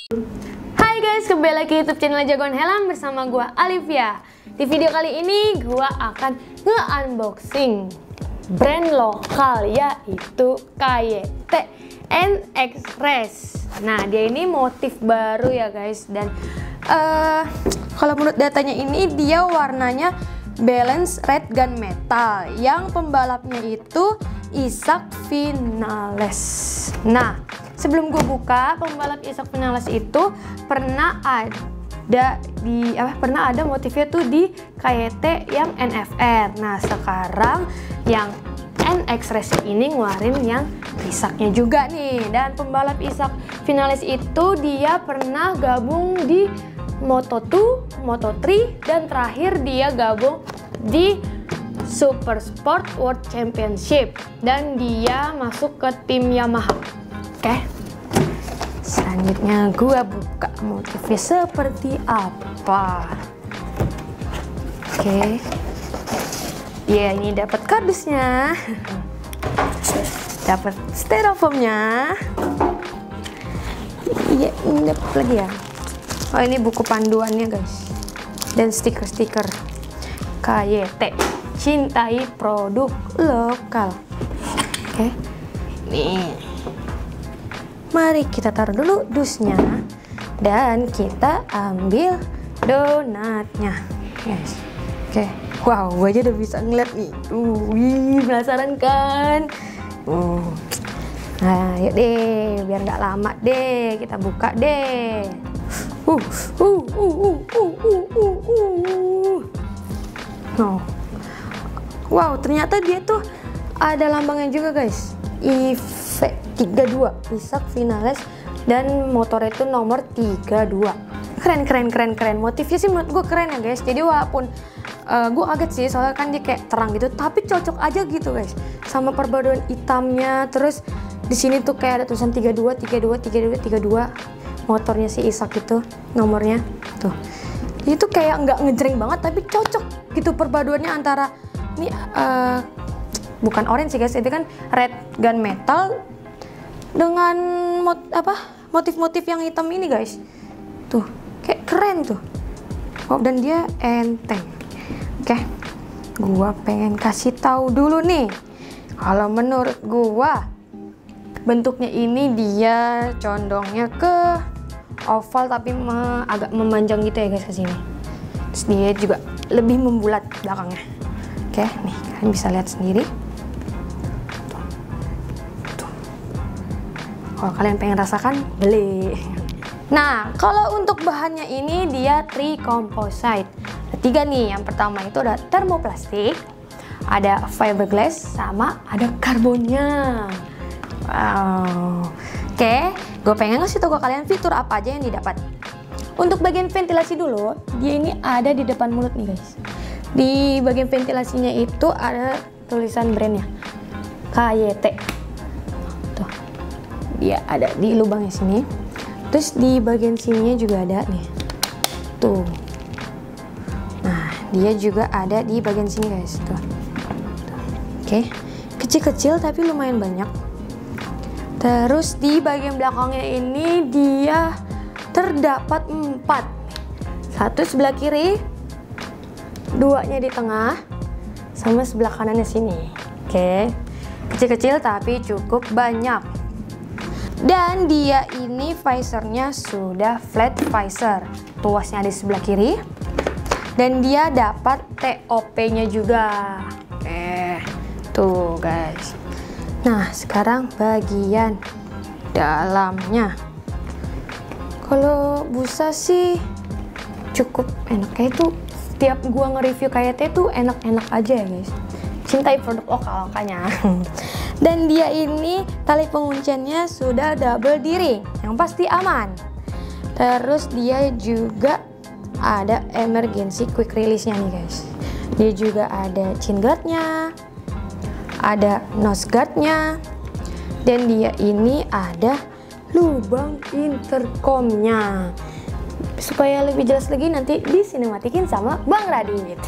Hai guys, kembali lagi YouTube channel Jagoan Helm bersama gua Alivia. Di video kali ini gua akan nge-unboxing brand lokal yaitu KYT NX Race. Nah, dia ini motif baru ya guys, dan kalau menurut datanya ini dia warnanya balance red gunmetal, yang pembalapnya itu Isaac Vinales. Nah, sebelum gue buka, pembalap Isaac Vinales itu pernah ada motifnya tuh di KYT yang NFR. Nah, sekarang yang NX Race ini ngeluarin yang Isaacnya juga nih. Dan pembalap Isaac Vinales itu dia pernah gabung di Moto2, Moto3, dan terakhir dia gabung di Super Sport World Championship, dan dia masuk ke tim Yamaha. Oke, selanjutnya gua buka motifnya seperti apa. Oke, ya ini dapat kardusnya, dapat styrofoamnya. Iya, ini dapat lagi ya. Oh, ini buku panduannya guys, dan stiker-stiker KYT, cintai produk lokal. Oke, nih, mari kita taruh dulu dusnya dan kita ambil donatnya, guys. Oke, wow, gue aja udah bisa ngeliat nih. Wih, penasaran kan? Nah, yuk deh, biar nggak lama deh, kita buka deh. Oh. Wow, ternyata dia tuh ada lambangnya juga guys, IV32 Isaac Vinales, dan motornya itu nomor 32. Keren. Motifnya sih menurut gue keren ya guys. Jadi walaupun gue kaget sih, soalnya kan dia kayak terang gitu, tapi cocok aja gitu guys sama perpaduan hitamnya. Terus di sini tuh kayak ada tulisan 32. Motornya si Isaac itu nomornya tuh. Itu kayak nggak ngejreng banget, tapi cocok gitu perpaduannya antara ini bukan orange sih guys, itu kan red gunmetal dengan motif-motif yang hitam ini guys. Tuh, kayak keren tuh. Oh, dan dia enteng. Oke, gua pengen kasih tahu dulu nih. Kalau menurut gua bentuknya ini dia condongnya ke oval, tapi agak memanjang gitu ya guys ke sini. Terus dia juga lebih membulat belakangnya. Oke, nih kalian bisa lihat sendiri. Tuh. Kalau kalian pengen rasakan, beli. Nah, kalau untuk bahannya ini dia tri-composite. Ada 3 nih. Yang pertama itu ada termoplastik, ada fiberglass, sama ada karbonnya. Wow. Oke, gue pengen ngasih tau ke kalian fitur apa aja yang didapat. Untuk bagian ventilasi dulu, dia ini ada di depan mulut nih guys. Di bagian ventilasinya itu ada tulisan brandnya, KYT. Tuh, dia ada di lubangnya sini. Terus di bagian sininya juga ada nih. Tuh. Nah, dia juga ada di bagian sini guys. Tuh. Oke, kecil-kecil tapi lumayan banyak. Terus di bagian belakangnya ini dia terdapat 4. Satu sebelah kiri, 2-nya di tengah, sama sebelah kanannya sini. Oke, kecil-kecil tapi cukup banyak. Dan dia ini visornya sudah flat visor, tuasnya di sebelah kiri, dan dia dapat TOP-nya juga. Oke, tuh guys. Nah, sekarang bagian dalamnya. Kalau busa sih cukup enak. Kayak itu tiap gua nge-review KYT tuh enak-enak aja ya guys. Cintai produk lokal makanya. Dan dia ini tali pengunciannya sudah double D-ring, yang pasti aman. Terus dia juga ada emergency quick release-nya nih guys. Dia juga ada chin guard-nya, ada nose guard-nya, dan dia ini ada lubang intercomnya. Supaya lebih jelas lagi nanti disinematiin sama Bang Radit.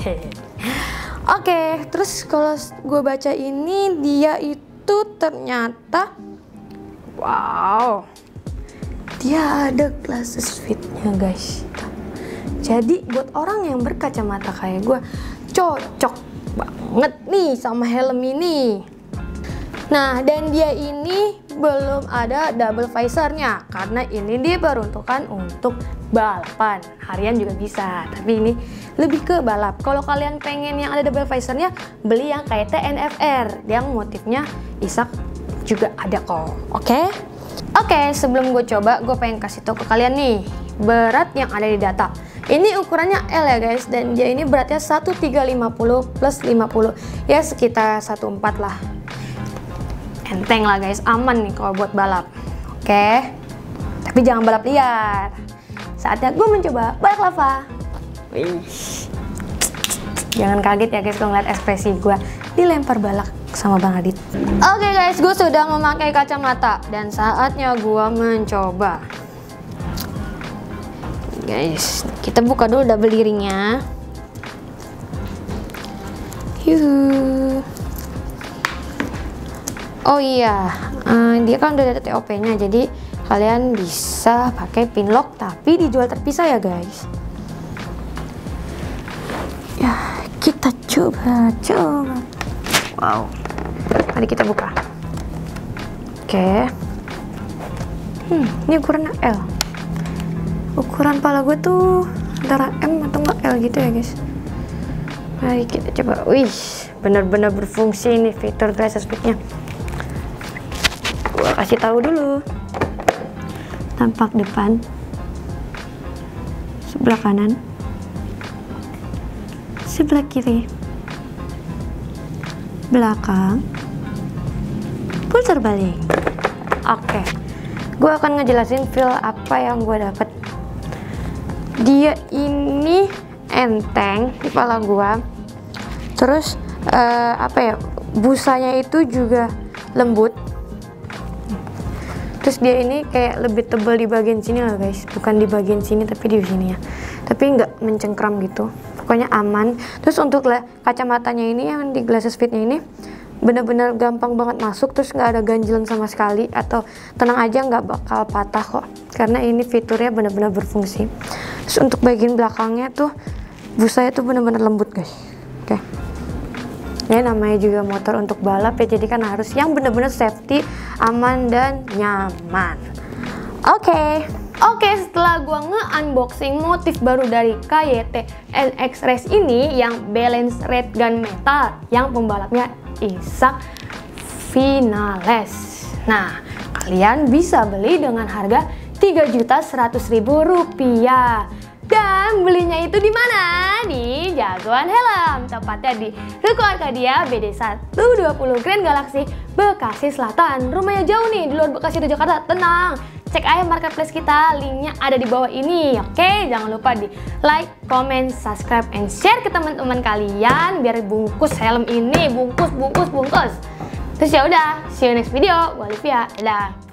Oke, terus kalau gue baca ini dia itu ternyata wow, dia ada glasses fitnya guys. Jadi buat orang yang berkacamata kayak gue cocok banget nih sama helm ini. Nah, dan dia ini belum ada double visornya karena ini dia peruntukan untuk balapan. Harian juga bisa, tapi ini lebih ke balap. Kalau kalian pengen yang ada double visornya, beli yang kayak TNFR yang motifnya Isak juga ada kok. Oke, sebelum gue coba, gue pengen kasih tau ke kalian nih berat yang ada di data. Ini ukurannya L ya guys, dan dia ini beratnya 1350 plus 50, ya sekitar 14 lah. Enteng lah guys, aman nih kalau buat balap. Oke, tapi jangan balap liar. Saatnya gue mencoba balap lava. Wih. Jangan kaget ya guys kalau ngeliat ekspresi gue dilempar balak sama Bang Adit. Oke guys, gue sudah memakai kacamata dan saatnya gue mencoba. Guys, kita buka dulu double earringnya. Yuhu. Oh iya, dia kan udah ada TOP-nya, jadi kalian bisa pakai pin lock tapi dijual terpisah ya guys. Ya, kita coba. Wow, mari kita buka. Oke. Ini ukurannya L. Ukuran pala gue tuh antara M atau enggak L gitu ya guys. Mari kita coba. Wih, benar-benar berfungsi nih fitur glasses fitnya. Gua kasih tahu dulu. Tampak depan, sebelah kanan, sebelah kiri, belakang, putar balik. Oke, gue akan ngejelasin feel apa yang gue dapet. Dia ini enteng di kepala gua. Terus busanya itu juga lembut. Terus dia ini kayak lebih tebal di bagian sini lah guys, bukan di bagian sini tapi di sini ya. Tapi nggak mencengkram gitu. Pokoknya aman. Terus untuk kacamatanya ini yang di glasses fitnya ini bener-bener gampang banget masuk, terus nggak ada ganjelan sama sekali, atau tenang aja nggak bakal patah kok karena ini fiturnya bener-bener berfungsi. Terus untuk bagian belakangnya tuh busanya tuh bener-bener lembut guys. Oke. Ya namanya juga motor untuk balap ya, jadi kan harus yang bener-bener safety, aman dan nyaman. Oke, setelah gua nge-unboxing motif baru dari KYT NX Race ini yang balance red gun metal yang pembalapnya Isak Vinales. Nah, kalian bisa beli dengan harga Rp3.100.000 dan belinya itu di mana? Di Jagoan Helm, tepatnya di Ruko Arcadia BD 120 Grand Galaxy Bekasi Selatan. Rumahnya jauh nih, di luar Bekasi atau Jakarta. Tenang, cek aja marketplace kita, linknya ada di bawah ini. Oke, jangan lupa di like, comment, subscribe, and share ke teman-teman kalian biar bungkus helm ini bungkus. Terus ya udah, see you next video. Gua Olivia, dadah.